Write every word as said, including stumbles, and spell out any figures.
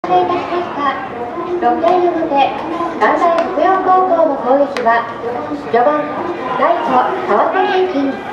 お待たせいたしました。ろくてん表、関西北陽高校の攻撃は、序盤、ライト、川崎駅。